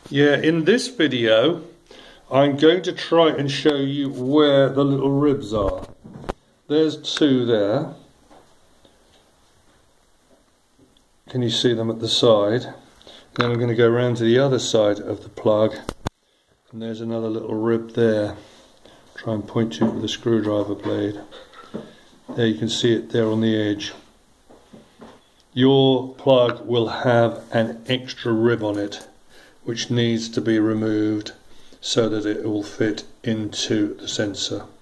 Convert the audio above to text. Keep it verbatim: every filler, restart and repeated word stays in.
Yeah, in this video I'm going to try and show you where the little ribs are. There's two there. Can you see them at the side? Then I'm going to go around to the other side of the plug, and there's another little rib there. Try and point to it with a screwdriver blade. There, you can see it there on the edge. Your plug will have an extra rib on it which needs to be removed so that it will fit into the sensor.